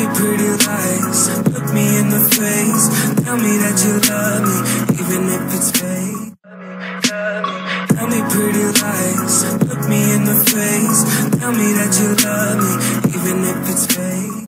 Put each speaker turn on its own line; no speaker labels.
pretty lies, look me in the face. Tell me that you love me, even if it's fake. Tell me pretty lies, look me in the face. Tell me that you love me, even if it's fake.